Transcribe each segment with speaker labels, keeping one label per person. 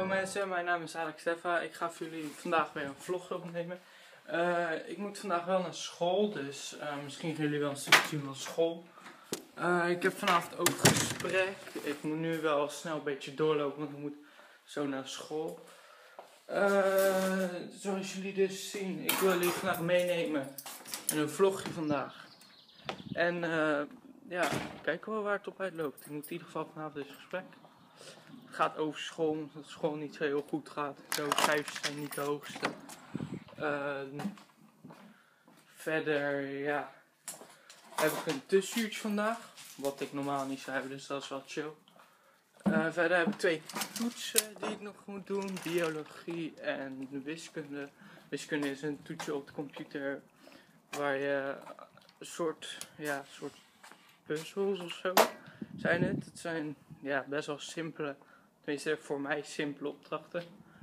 Speaker 1: Hallo mensen, mijn naam is Alex Steffa. Ik ga voor jullie vandaag weer een vlog opnemen. Ik moet vandaag wel naar school, dus misschien gaan jullie wel een stukje zien van school. Ik heb vanavond ook een gesprek. Ik moet nu wel snel een beetje doorlopen, want ik moet zo naar school. Zoals jullie dus zien, ik wil jullie vandaag meenemen in een vlogje vandaag. En ja, kijken we waar het op uitloopt. Ik moet in ieder geval vanavond dus een gesprek. Het gaat over school, omdat school niet zo heel goed gaat. De cijfers zijn niet de hoogste. Verder, ja, heb ik een tussenuurtje vandaag. Wat ik normaal niet zou hebben, dus dat is wel chill. Verder heb ik 2 toetsen die ik nog moet doen. Biologie en wiskunde. Wiskunde is een toetsje op de computer waar je een soort puzzels of zo zijn het. Het zijn best wel simpele, tenminste voor mij simpele opdrachten.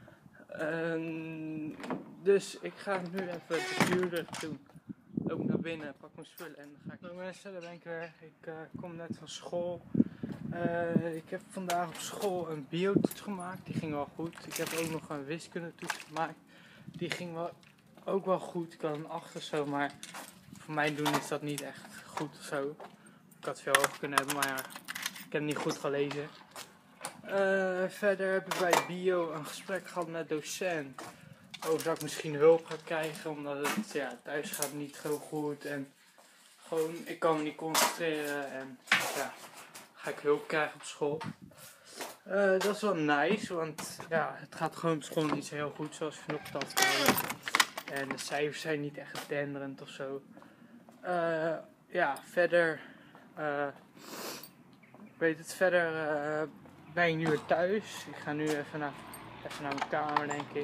Speaker 1: Dus ik ga nu even de deur doen. Loop naar binnen, pak mijn spullen en dan ga ik... Hallo mensen, daar ben ik weer. Ik kom net van school. Ik heb vandaag op school een biotoets gemaakt, die ging wel goed. Ik heb ook nog een wiskundetoets gemaakt, die ging ook wel goed. Ik had een 8 of zo, maar voor mijn doen is dat niet echt goed of zo. Ik had veel hoger kunnen hebben, maar ja, ik heb niet goed gelezen. Verder heb ik bij bio een gesprek gehad met docent. Over dat ik misschien hulp ga krijgen, omdat het thuis gaat niet zo goed. En gewoon, ik kan me niet concentreren en ja, ga ik hulp krijgen op school. Dat is wel nice, want ja, het gaat gewoon op school niet zo heel goed zoals vanochtend had gehoord. En de cijfers zijn niet echt denderend of zo. Verder, ben ik nu weer thuis. Ik ga nu even naar mijn kamer, denk ik.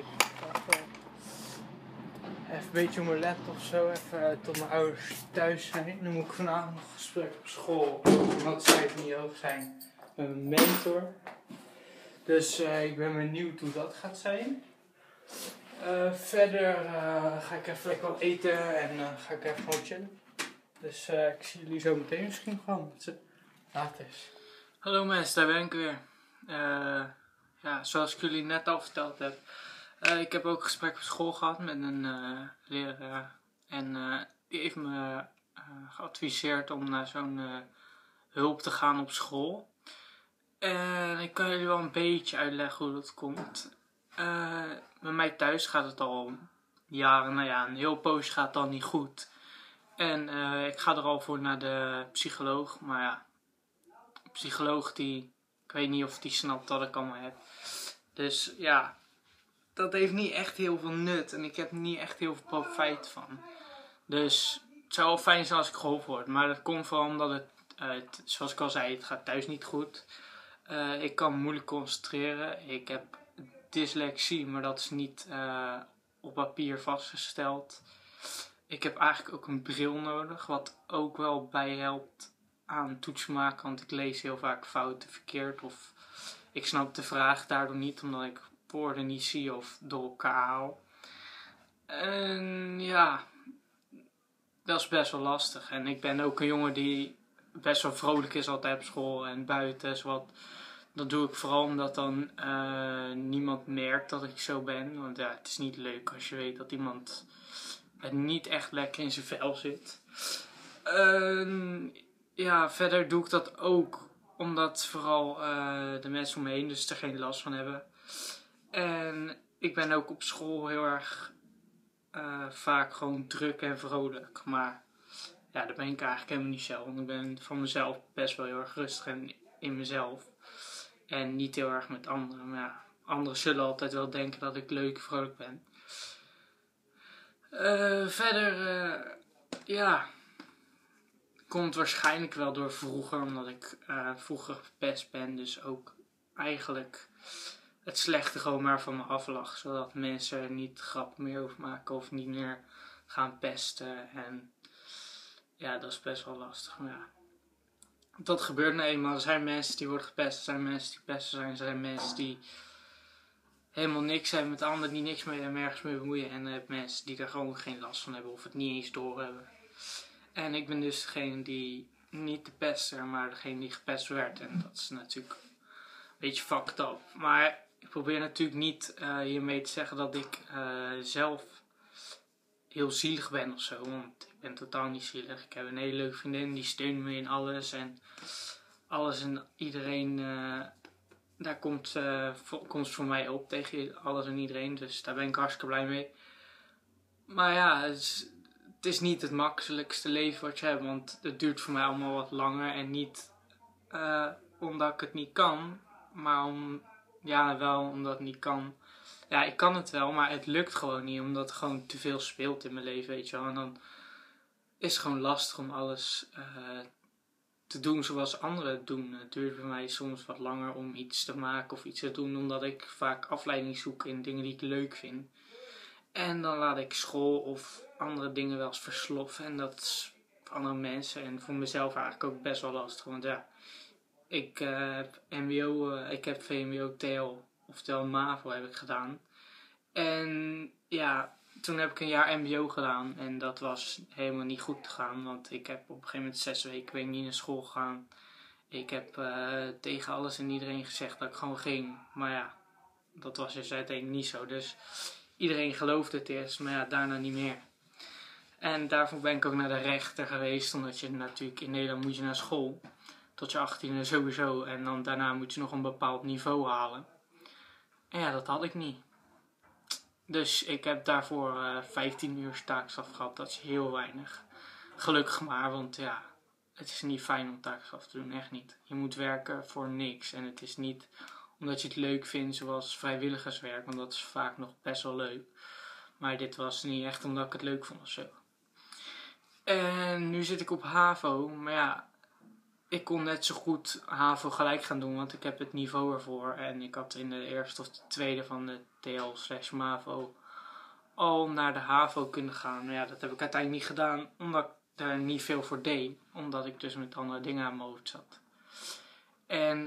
Speaker 1: Even een beetje op mijn laptop of zo, even tot mijn ouders thuis zijn. Dan moet ik vanavond nog een gesprek op school, omdat de cijfers niet hoog zijn, met mijn mentor. Dus ik ben benieuwd hoe dat gaat zijn. Verder ga ik even lekker wat eten en ga ik even gewoon chillen. Dus ik zie jullie zo meteen misschien gewoon. Later. Hallo mensen, daar ben ik weer. Zoals ik jullie net al verteld heb. Ik heb ook een gesprek op school gehad met een leraar. En die heeft me geadviseerd om naar zo'n hulp te gaan op school. En ik kan jullie wel een beetje uitleggen hoe dat komt. Bij mij thuis gaat het al jaren, een heel poosje gaat het al niet goed. En ik ga er al voor naar de psycholoog. Maar ja, de psycholoog ik weet niet of die snapt dat ik allemaal heb. Dus ja, dat heeft niet echt heel veel nut. En ik heb niet echt heel veel profijt van. Dus het zou wel fijn zijn als ik geholpen word. Maar dat komt vooral omdat het zoals ik al zei, het gaat thuis niet goed. Ik kan me moeilijk concentreren. Ik heb dyslexie, maar dat is niet op papier vastgesteld. Ik heb eigenlijk ook een bril nodig, wat ook wel bijhelpt aan toetsen maken. Want ik lees heel vaak fouten verkeerd of ik snap de vraag daardoor niet, omdat ik woorden niet zie of door elkaar haal. En ja, dat is best wel lastig. En ik ben ook een jongen die best wel vrolijk is altijd op school en buiten. Dat doe ik vooral omdat dan niemand merkt dat ik zo ben. Want ja, het is niet leuk als je weet dat iemand niet echt lekker in zijn vel zit. Verder doe ik dat ook omdat vooral de mensen om me heen dus er geen last van hebben. En ik ben ook op school heel erg vaak gewoon druk en vrolijk. Maar ja, dat ben ik eigenlijk helemaal niet zelf. Want ik ben van mezelf best wel heel erg rustig en in mezelf. En niet heel erg met anderen. Maar ja, anderen zullen altijd wel denken dat ik leuk en vrolijk ben. Komt waarschijnlijk wel door vroeger. Omdat ik vroeger gepest ben. Dus ook eigenlijk het slechte gewoon maar van me af lag. Zodat mensen niet grappen meer over maken of niet meer gaan pesten. En ja, dat is best wel lastig. Maar ja, dat gebeurt nou eenmaal. Er zijn mensen die worden gepest. Er zijn mensen die pesten zijn. Er zijn mensen die helemaal niks hebben met anderen, die niks mee ergens mee bemoeien. En dan heb je mensen die er gewoon geen last van hebben of het niet eens doorhebben. En ik ben dus degene die niet de pester, maar degene die gepest werd. En dat is natuurlijk een beetje fucked up. Maar ik probeer natuurlijk niet hiermee te zeggen dat ik zelf heel zielig ben of zo. Want ik ben totaal niet zielig. Ik heb een hele leuke vriendin, die steunt me in alles. En alles en iedereen, daar komt voor mij op tegen alles en iedereen. Dus daar ben ik hartstikke blij mee. Maar ja, het is niet het makkelijkste leven wat je hebt. Want het duurt voor mij allemaal wat langer. En niet omdat ik het niet kan. Maar wel omdat het niet kan. Ja, ik kan het wel, maar het lukt gewoon niet. Omdat er gewoon te veel speelt in mijn leven, weet je wel. En dan is het gewoon lastig om alles te doen zoals anderen het doen. Het duurt bij mij soms wat langer om iets te maken of iets te doen. Omdat ik vaak afleiding zoek in dingen die ik leuk vind. En dan laat ik school of andere dingen wel eens versloffen. En dat is voor andere mensen en voor mezelf eigenlijk ook best wel lastig. Want ja, ik heb MBO, ik heb VMBO TL, oftewel MAVO heb ik gedaan. En ja, toen heb ik een jaar MBO gedaan en dat was helemaal niet goed gegaan. Want ik heb op een gegeven moment 6 weken niet naar school gegaan. Ik heb tegen alles en iedereen gezegd dat ik gewoon ging. Maar ja, dat was dus uiteindelijk niet zo. Dus iedereen geloofde het eerst, maar ja, daarna niet meer. En daarvoor ben ik ook naar de rechter geweest, omdat je natuurlijk in Nederland moet je naar school. Tot je 18e sowieso. En dan daarna moet je nog een bepaald niveau halen. En ja, dat had ik niet. Dus ik heb daarvoor 15 uur taakstraf gehad. Dat is heel weinig. Gelukkig maar, want ja, het is niet fijn om taakstraf te doen. Echt niet. Je moet werken voor niks. En het is niet omdat je het leuk vindt zoals vrijwilligerswerk. Want dat is vaak nog best wel leuk. Maar dit was niet echt omdat ik het leuk vond of zo. En nu zit ik op HAVO. Maar ja, ik kon net zo goed HAVO gelijk gaan doen. Want ik heb het niveau ervoor. En ik had in de eerste of de tweede van de TL/MAVO al naar de HAVO kunnen gaan. Maar ja, dat heb ik uiteindelijk niet gedaan. Omdat ik daar niet veel voor deed. Omdat ik dus met andere dingen aan mijn hoofd zat. En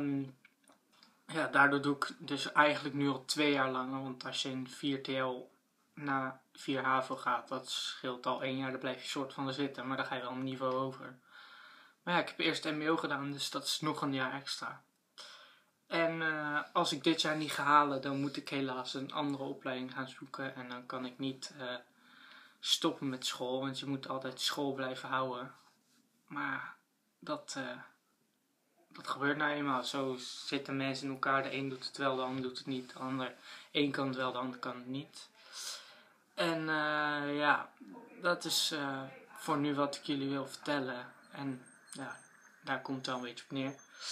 Speaker 1: ja, daardoor doe ik dus eigenlijk nu al 2 jaar langer. Want als je in 4 TL naar 4 HAVO gaat, dat scheelt al 1 jaar. Dan blijf je soort van er zitten. Maar dan ga je wel een niveau over. Maar ja, ik heb eerst MBO gedaan, dus dat is nog een jaar extra. En als ik dit jaar niet ga halen, dan moet ik helaas een andere opleiding gaan zoeken. En dan kan ik niet stoppen met school, want je moet altijd school blijven houden. Maar dat gebeurt nou eenmaal. Zo zitten mensen in elkaar. De een doet het wel, de ander doet het niet. De ander, één kan het wel, de ander kan het niet. En ja, dat is voor nu wat ik jullie wil vertellen. En ja, daar komt het wel een beetje op neer.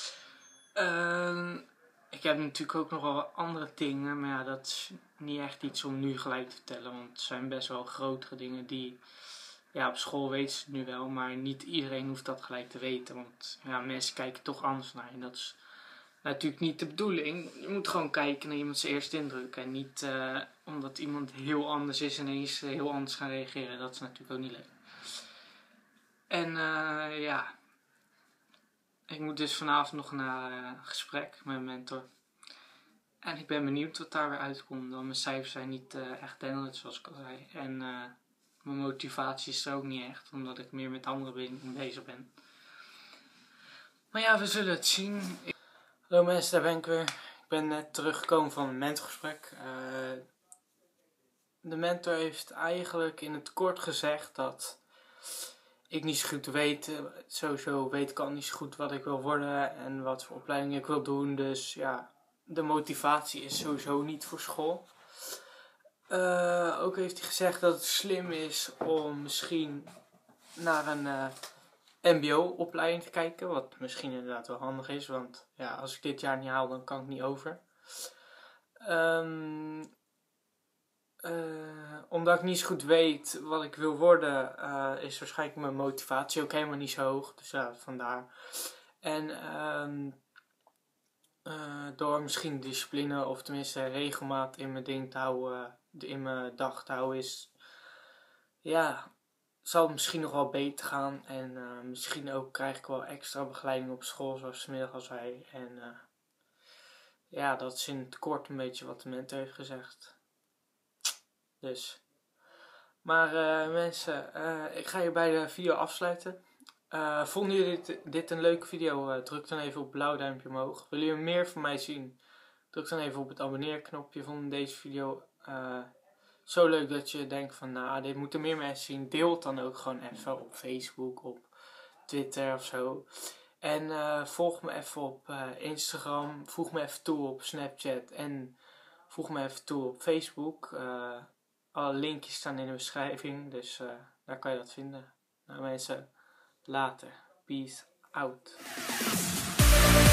Speaker 1: Ik heb natuurlijk ook nog wel andere dingen, maar ja, dat is niet echt iets om nu gelijk te vertellen. Want het zijn best wel grotere dingen die, ja, op school weten ze het nu wel, maar niet iedereen hoeft dat gelijk te weten. Want ja, mensen kijken toch anders naar je. En dat is natuurlijk niet de bedoeling. Je moet gewoon kijken naar iemands eerste indruk. En niet omdat iemand heel anders is ineens heel anders gaan reageren. Dat is natuurlijk ook niet leuk. En ja, ik moet dus vanavond nog naar een gesprek met mijn mentor. En ik ben benieuwd wat daar weer uitkomt. Want mijn cijfers zijn niet echt dennelijk, zoals ik al zei. En mijn motivatie is er ook niet echt, omdat ik meer met andere dingen bezig ben. Maar ja, we zullen het zien. Hallo mensen, daar ben ik weer. Ik ben net teruggekomen van een mentorgesprek. De mentor heeft eigenlijk in het kort gezegd dat ik niet zo goed weet. Sowieso weet ik al niet zo goed wat ik wil worden en wat voor opleiding ik wil doen. Dus ja, de motivatie is sowieso niet voor school. Ook heeft hij gezegd dat het slim is om misschien naar een MBO-opleiding te kijken. Wat misschien inderdaad wel handig is, want ja, als ik dit jaar niet haal, dan kan ik niet over. Omdat ik niet zo goed weet wat ik wil worden, is waarschijnlijk mijn motivatie ook helemaal niet zo hoog. Dus ja, vandaar. En door misschien discipline of tenminste regelmaat in mijn ding te houden, in mijn dag te houden, ja, zal het misschien nog wel beter gaan. En misschien ook krijg ik wel extra begeleiding op school, zoals vanmiddag al zei. En ja, dat is in het kort een beetje wat de mentor heeft gezegd. Dus. Maar mensen, ik ga hierbij de video afsluiten. Vonden jullie dit een leuke video? Druk dan even op blauw duimpje omhoog. Willen jullie meer van mij zien? druk dan even op het abonneerknopje. Vond deze video zo leuk dat je denkt van, nou, dit moeten meer mensen zien. Deel het dan ook gewoon even op Facebook, op Twitter of zo. En volg me even op Instagram. Voeg me even toe op Snapchat. En voeg me even toe op Facebook. Alle linkjes staan in de beschrijving. Dus daar kan je dat vinden. Nou mensen, later. Peace out.